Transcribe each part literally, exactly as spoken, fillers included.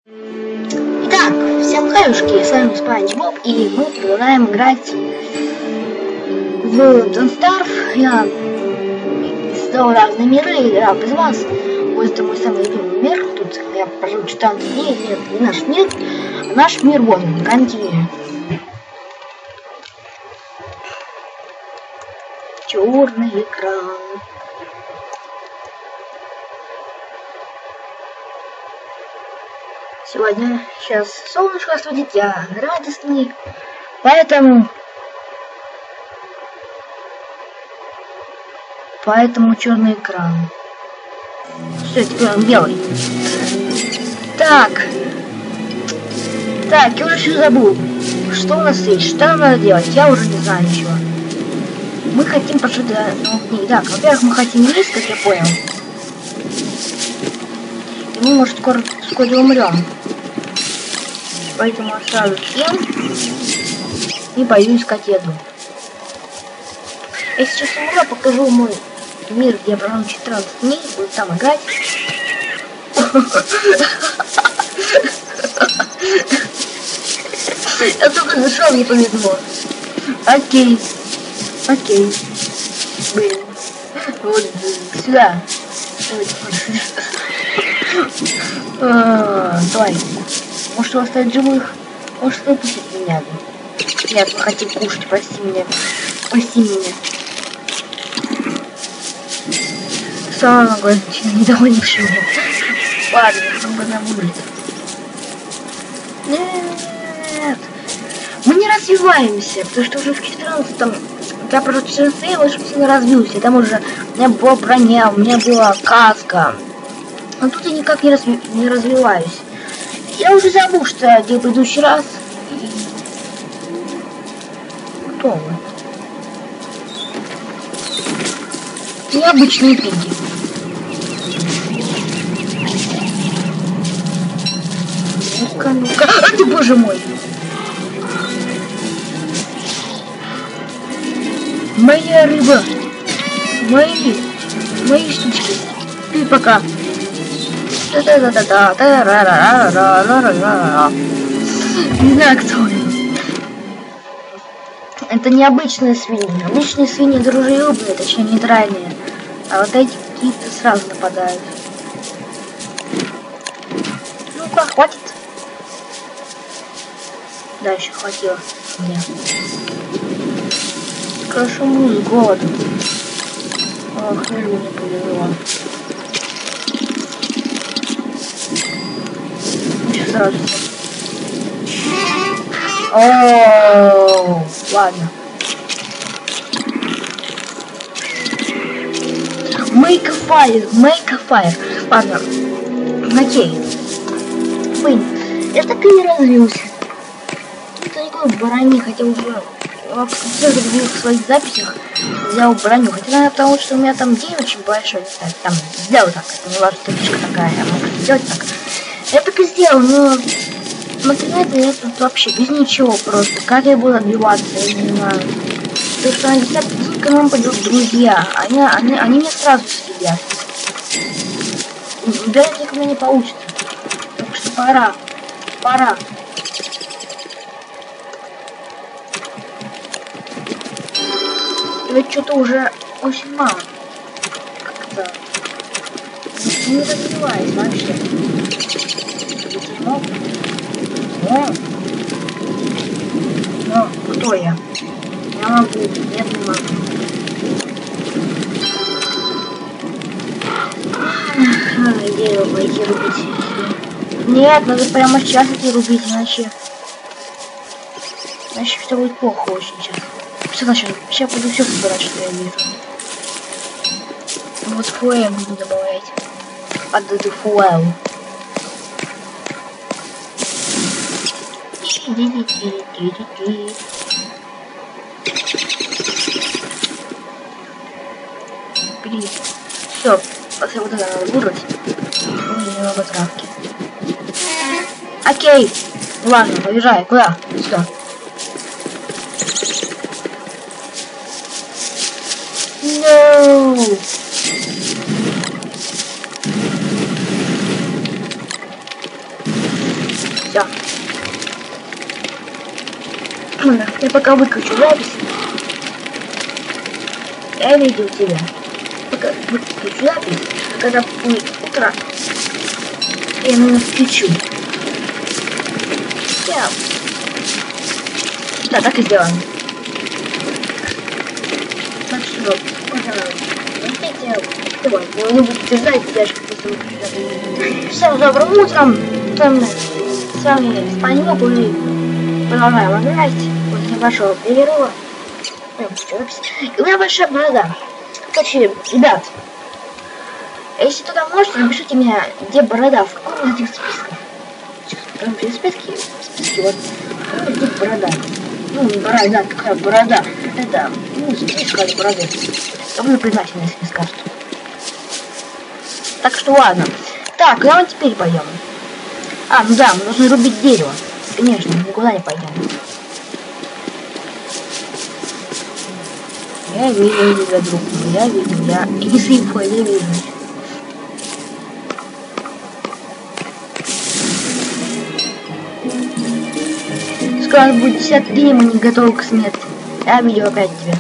Итак, всем хаюшки, с вами Спанч Боб, и мы продолжаем играть в Don't Starve. Я создал разные миры, играл без вас. Вот это мой самый любимый мир. Тут я прожил четырнадцать дней, нет, не наш мир, а наш мир, вот он, Гантия. Черный экран. Сегодня сейчас солнышко светит, я радостный, поэтому поэтому черный экран. Все, теперь он белый. Так, так, я уже все забыл. Что у нас есть? Что нам надо делать? Я уже не знаю ничего. Мы хотим прожить до двух дней. Так, во-первых, мы хотим есть, как я понял. И мы, может, скоро, вскоре умрем. Поэтому сразу съем и пойду искать еду. Я сейчас умру, покажу мой мир, где я провел четырнадцать дней, буду там играть. Я только зашел, не повезло. Окей. Окей. Блин. Вот сюда. Давай. Может его оставить живых? Может выпустить меня? Нет, мы хотим кушать, прости меня. Прости меня. Сам ногой недовольный всего. Ладно, чтобы на улице. Нет. Мы не развиваемся, потому что уже в четырнадцатом я прожил четырнадцать дней, больше сильно развился. Там уже у меня была броня, у меня была каска. Но тут я никак не, разви не развиваюсь. Я уже забыл, что я делал в предыдущий раз. Кто вы? Необычные пиги. Ну-ка, ну-ка. А ты, боже мой! Моя рыба. Мои. Мои штучки. Ты пока. Не знаю, кто он. Это необычные свиньи. Обычные свиньи дружелюбные, точнее нейтральные. А вот эти какие-то сразу нападают. Ну-ка, хватит. Да, еще хватило мне. Кошму с голоду. Ох, не повезло. Сразу. О, ладно. Make a fire, make a fire. Ладно. Окей. Блин, я так и не развился. Это никакой брони, хотя уже в своих записях взял броню. Хотя, наверное, потому что у меня там день очень большой. Там сделал так. Это не важно, точка такая. Я могу сделать так. Я так и сделал, но материально я тут вообще без ничего просто. Как я буду отбиваться, я не знаю. Потому что на десятый день к нам пойдут друзья. Они, они, они меня сразу съедят. Убирать их у меня не получится. Так что пора. Пора. И вот что-то уже очень мало. Как-то не развиваюсь вообще. Но, но, но, кто я? Я могу, нет, не могу. Идея пойти рубить. Нет, надо прямо сейчас идти рубить, иначе... Иначе все будет плохо очень сейчас. Все, значит, сейчас буду все собирать, что я вижу. Вот фуэл буду добавлять. Отдаю фуэл. Все, после вот это надо выбрать. Немного травки. Окей. Ладно, поезжай. Куда? Сюда. No. Все. Я пока выключу запись. Я видел тебя. Пока выключу запись, а когда будет утро, я именно включу. Я... Да, так и сделаем. Так что, пожалуйста, не будете ждать, я же всем добрым утром. С вами Спанёк, и продолжаем играть после большого перерыва. И у меня большая борода. Короче, ребят, если кто-то может, напишите мне, где борода, в каком из этих списков. Там в списке, в списке вот, где борода. Ну, борода, какая борода. Это, ну, списка от бороды. Я буду признательна, если не скажут. Так что ладно. Так, куда мы теперь пойдем? А, ну да, мы должны рубить дерево. Конечно, никуда не пойдем. Я вижу тебя, друг мой, я вижу, я... Иди слепой, я вижу. Скоро будет пятьдесят три, мы не готовы к смерти. Я видел опять тебя.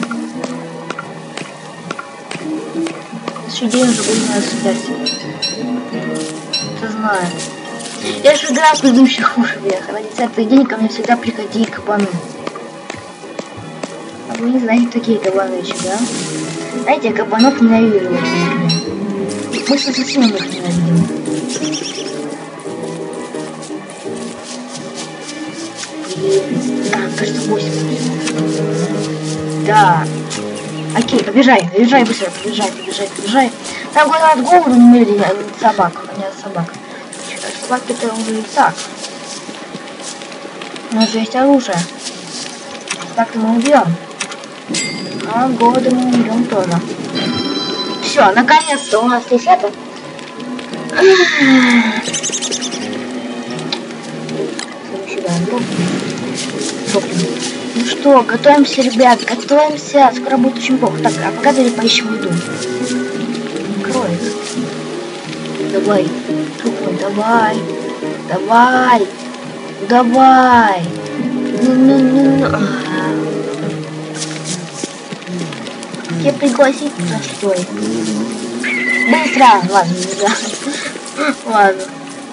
Еще день уже будет на смерти. Кто знает. Я же играл в предыдущих уровнях, а на десятый день ко мне всегда приходили кабаны. А вы не знаете такие кабанычи, да? Знаете, я кабанов ненавижу. Мы с ассасином их ненавидим. А, кажется, восемь. Да. Окей, побежай, побежай быстро, побежай, побежай, побежай. Там главное от голода не умерли от собак, а не от собак. Собаки это уже и так. У нас же есть оружие. Так-то мы убьем. А от голода мы умрем тоже. Все, наконец-то у нас есть это. Ну что, готовимся, ребят, готовимся. Скоро будет очень плохо. Так, а пока давай поищем еду. Кролик. Давай. Тупой, давай. Давай. Давай. Ну-ну-ну-ну. Тебе пригласить на что ли? Быстро! Ладно, нельзя. Ладно.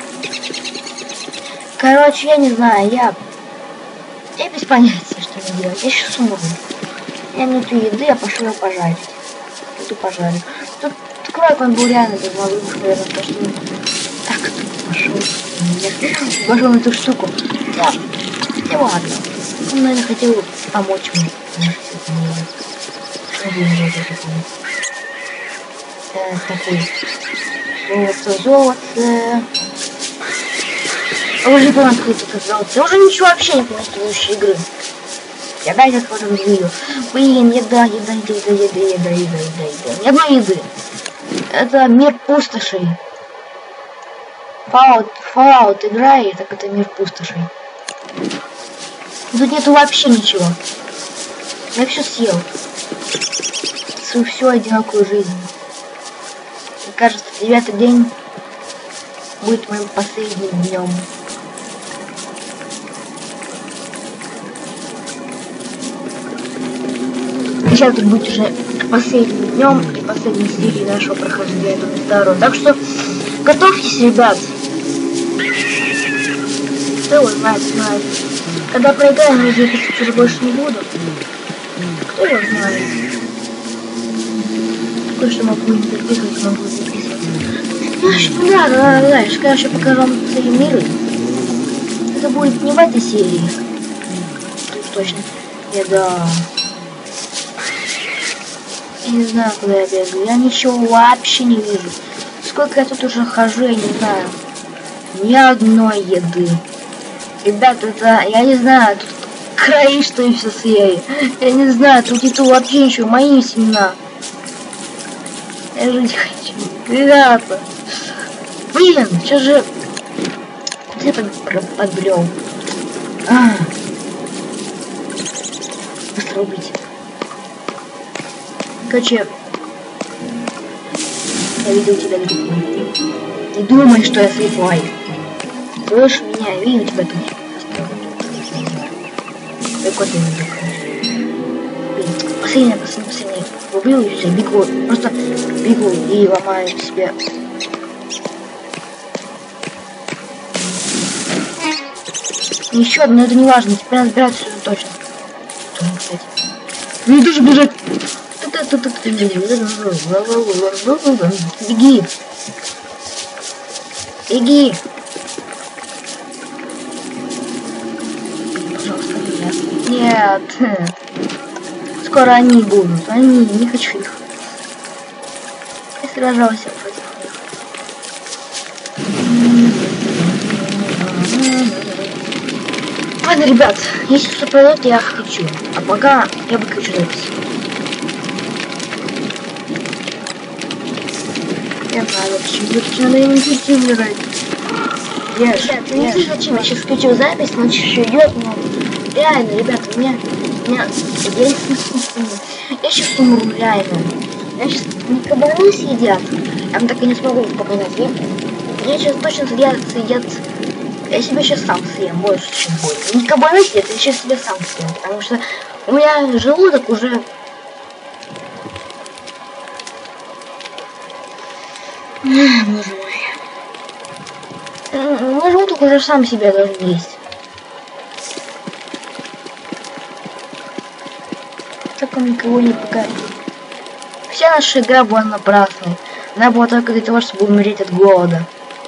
Короче, я не знаю, я... Я без понятия, что мне делать. Я сейчас умру. Я нету еды, я пошел его пожарить. Тут пожарю. Тут кролик, он был реально без малыш, наверное, потому что... Так, тут пошел. Пошел на эту штуку. Да, и ладно. Он, наверное, хотел помочь мне. Так, такой. Золото, золото. Я уже понял, как это золото. Я уже ничего вообще не понимаю с предыдущей игры. Я опять отхожу в видео. Блин, еда, еда, еда, еда, еда, еда, еда, еда, еда. Ни одной еды. Это мир пустошей. Fallout, Fallout играй, так это мир пустошей. Тут нету вообще ничего. Я все съел. Свою всю одинокую жизнь. Мне кажется, девятый день будет моим последним днем. Сейчас тут будет уже последним днем и последней серии нашего прохождения второго. Так что готовьтесь, ребят. Кто его знает, знает. Когда проиграем, я записывать уже больше не буду. Кто его знает? Кое-что могу не записывать, могу записывать. Ну, да, да, да, да. Я, короче, покажу вам свои миры. Это будет не в этой серии. Тут точно. Я да. Я не знаю, куда я бегаю. Я ничего вообще не вижу. Сколько я тут уже хожу, я не знаю. Ни одной еды. Ребята, это, я не знаю, тут краи, что и все съели. Я не знаю, тут и тут вообще ничего, мои семена. Я жить хочу. Ребята. Блин, что же... Где я подбрел? А. Быстро убить. Короче, я видел тебя, друг мой. Не думай, что я слепой. Слышь меня. Не, видел тебя тут. Какой ты не Последний, последний, последний. Убил и все, бегу. Просто бегу и ломаю себе. Еще одно, но это не важно. Теперь надо сбирать все точно. Кстати. Не должен бежать. Беги. Беги. Пожалуйста, нет. Нет. Скоро они будут. Они, не хочу их. Я сражался против них. Ладно, ребят, если что пройдет, я включу. А пока я выключу запись. Я знаю, почему выключу, надо им интенсивировать. Ешь, ребят, не знаю, зачем я сейчас включил запись, ночь еще идет, но реально, ребята, у меня, у меня, я, я сейчас умру, реально. Я сейчас не кабаны съедят, я вам так и не смогу показать. Я, я сейчас точно съедят, съедят. Я себе сейчас сам съем больше, чем больше. Не кабаны съедят, я сейчас себе сам съем, потому что у меня желудок уже... Боже мой. Мой желудок уже сам себя должен есть. Так он никого не покажет. Вся наша игра была напрасной. Она была только для того, чтобы умереть от голода.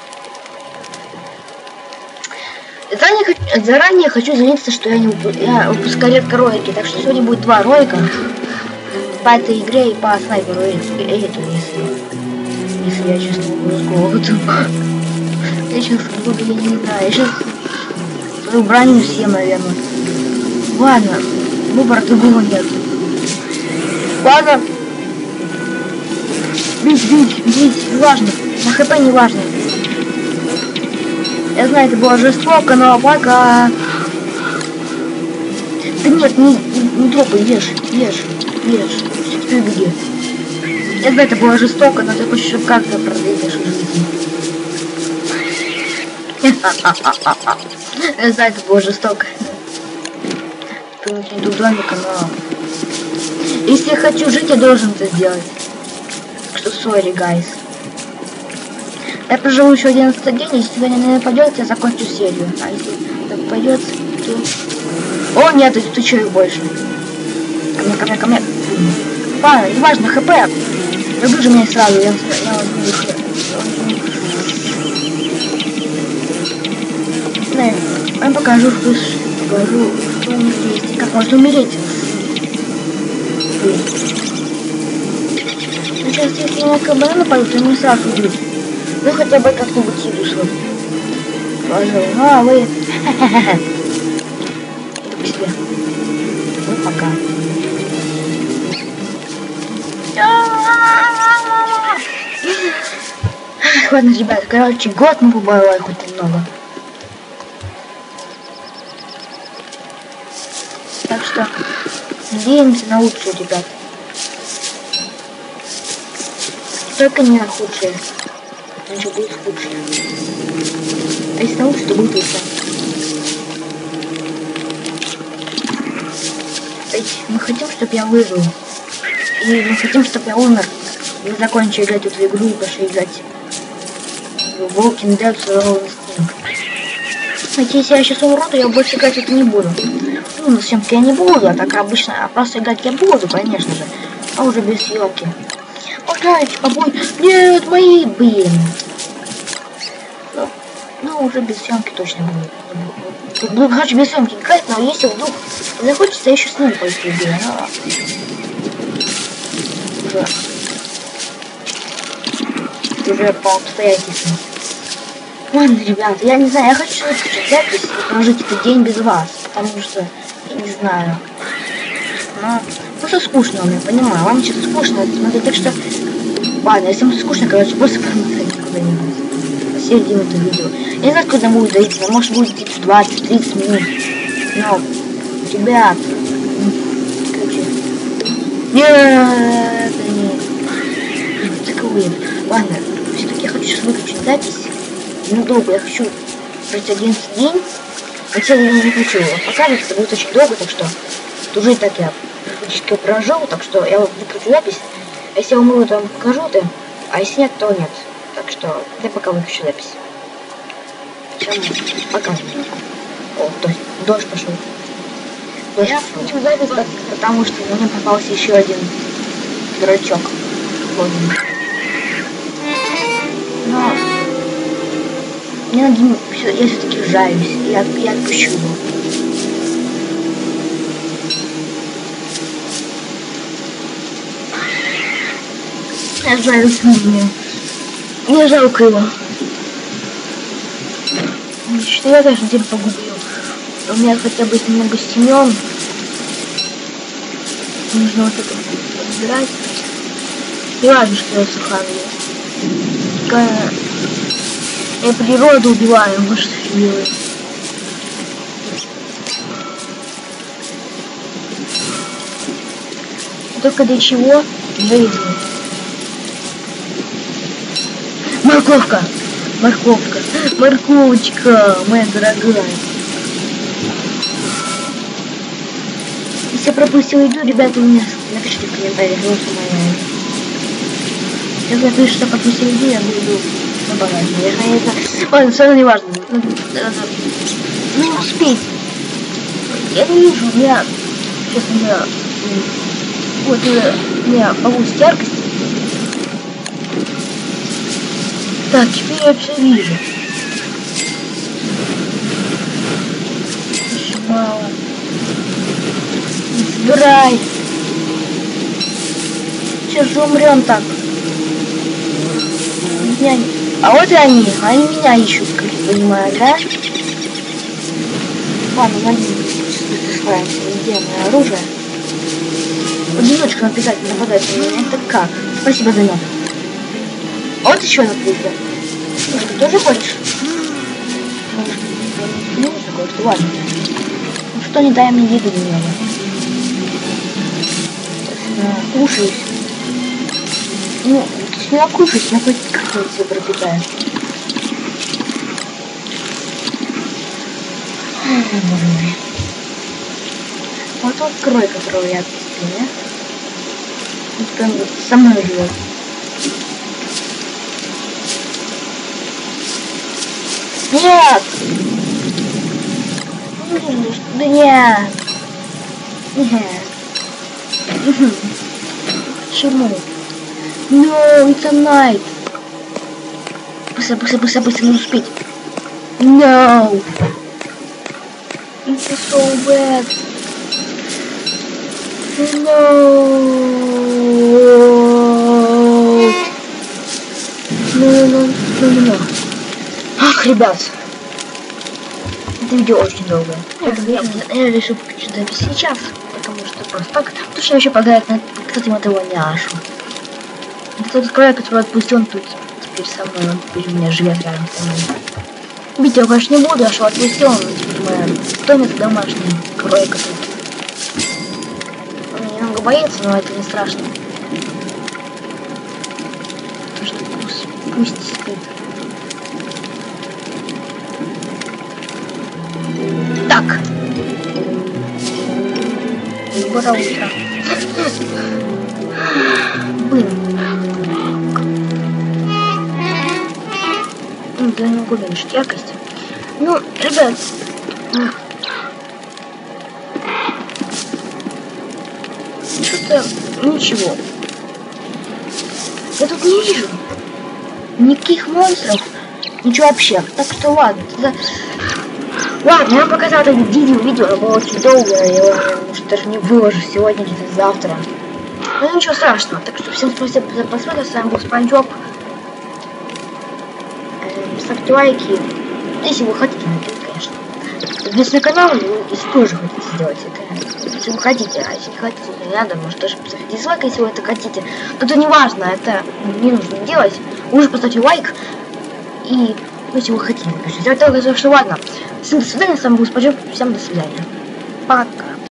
Заранее хочу, заранее хочу извиниться, что я не я выпускаю редко ролики, так что сегодня будет два ролика по этой игре и по снайперу эту, если, если я сейчас не буду с голоду. Я сейчас буду, я не знаю, я сейчас свою броню съем, наверное. Ладно, выбора другого нет. Ладно. Бить, бить, бить, не важно. На хп не важно. Я знаю, это было жестоко, но пока... Да нет, не, не, не тропай, ешь, ешь, ешь. Теперь беги. Я знаю, это было жестоко, но ты хочешь как-то продлить жизнь. Я знаю, это было жестоко. Ты не тут домика, но... Если я хочу жить, я должен это сделать. Так что, sorry, guys. Я проживу еще одиннадцатый день, если сегодня не нападет, я закончу серию. А если так пойдет, то... О, нет, тут еще и больше. Ко мне, ко мне, ко мне. Ладно, не важно, хп. Люблю же меня сразу, я, я вас буду хп. Да, я покажу, что, покажу, что у них есть, как можно умереть. Сейчас, если меня кабаны нападут, то меня сразу убьют. Ну хотя бы как-нибудь сиду свой. Положил. Ну а вы... Иду к себе. Ну пока. Ладно, ребят, короче, год мы поборолись хоть немного. Так что надеемся на лучшее, ребят. Только не на худшее. Ничего будет худше. А если научится, то будет лучше. Мы хотим, чтобы я выжил. И мы хотим, чтобы я умер. Мы закончили играть эту игру и пошли играть в Walking Dead Survival Instinct. Знаете, если я сейчас умру, то я больше играть это не буду. Ну, на съемке я не буду, а так обычно, а просто играть я буду, конечно же. А уже без съемки. Пожалуйста, побой. Нет, мои, блин. Ну, ну, уже без съемки точно буду. Буду, хочу без съемки играть, но если вдруг захочется, я еще с ним пойду. А? Уже. Уже по обстоятельствам. Ладно, ребят, я не знаю, я хочу выключить запись и прожить этот день без вас, потому что, я не знаю, но просто скучно у меня, понимаю, вам сейчас скучно, надо, так что, ладно, если вам скучно, короче, просто промотайте куда-нибудь, посередину это видео, я не знаю, когда будет длиться, может будет двадцать-тридцать минут, но, ребят, короче, нет, нет, такое, ладно, все-таки я хочу сейчас выключить запись. Ну долго, я хочу пройти одиннадцатый день. Хотя я не хочу его показывать, это будет очень долго, так что уже и так я практически прожил, так что я выкручу запись. А если я умру, то вам покажу это, а если нет, то нет. Так что я пока выключу запись. Сейчас показываю. О, то есть дождь пошел. Дождь я включу запись, потому что мне попался еще один дурачок. Но мне над ним, я все-таки жаюсь, я, я отпущу его. Я жаюсь над ним. Мне жалко его. Что я даже теперь погубил. У меня хотя бы немного семен. Нужно вот это убирать. Не важно, что я сухарю. Я природу убиваю, вот что я делаю. Только для чего? Для еды. Морковка! Морковка! Морковочка! Моя дорогая! Если я пропустил еду, ребята, у меня напишите в комментариях, вот моя. Если я пишу, что пропустил еду, я буду забавать. Я не знаю. Ладно, все равно не важно. Не успеть. Я не вижу, у меня... Сейчас у меня... Вот у меня повысит яркость. Так, теперь я все вижу. Еще мало. Собирай. Сейчас же умрем так. Меня... А вот и они. Они меня ищут, как я понимаю, да? Ладно, надеюсь, быстро справимся. Где мое оружие? Одиночка написать нападает на меня. Это как? Спасибо за мед. А вот еще одна плитка. Ну, ты тоже хочешь? Ну, такое, что ладно. Ну что, не дай мне еду немного. Кушаюсь. Ну, не окушаюсь, я хоть как-то все пропитаю. Вот тот крой, которого я отпустил, да? Вот прям вот со мной живет. Нет! Да нет! Нет! Почему? No, it's a night! Быстро, быстро, быстро, быстро, не успеть! No! It's so bad! No! No, no, no, no, no. Ах, ребят! Это видео очень долгое. Я, я решил включить запись сейчас, потому что просто так. Потому что я еще погадать на, кстати, вот его няшу. Тот край, который отпустил, он тут теперь со мной, он теперь у меня живет рядом со мной. Бить я, конечно, не буду, а что отпустил, он теперь моя домик домашний, кройка тут. Он немного боится, но это не страшно. Потому что пусть, пусть спит. Так. Доброе утро. Блин. Я не могу уменьшить яркость. Ну, ребят. Что-то ничего. Я тут не вижу никаких монстров. Ничего вообще. Так что ладно. Тогда... Ладно, я вам показал это видео. Видео оно было очень долгое. Я его, может, даже не выложу сегодня, где-то завтра. Ну ничего страшного. Так что всем спасибо за просмотр. С вами был Спанч Боб. Ставьте лайки. Если вы хотите, конечно. Подписывайтесь на канал, если тоже хотите сделать это. Если вы хотите, а если не хотите, не надо, может даже поставить дизлайк, если вы это хотите. Но это не важно, это не нужно делать. Вы уже поставьте лайк. И если вы хотите, сделать только, что ладно. Всем до свидания, с вами был Спанч Боб. Всем до свидания. Пока.